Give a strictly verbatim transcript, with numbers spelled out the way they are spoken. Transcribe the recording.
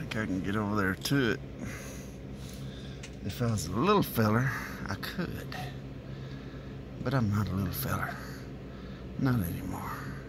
think I can get over there to it. If I was a little feller, I could. But I'm not a little feller. Not anymore.